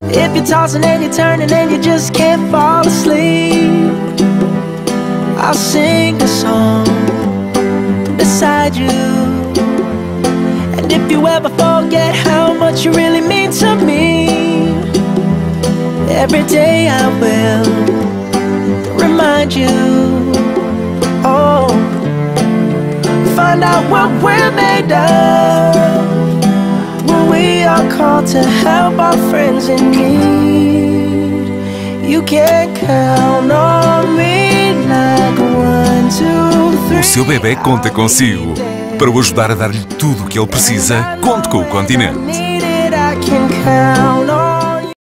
If you're tossing and you're turning and you just can't fall asleep, I'll sing a song beside you. And if you ever forget how much you really mean to me, every day I will remind you. Oh, find out what we're made of when we are called to help our friends in need. You can count on me like 1, 2, 3. O seu bebê conta consigo. Para o ajudar a dar-lhe tudo o que ele precisa, conte com o Continente.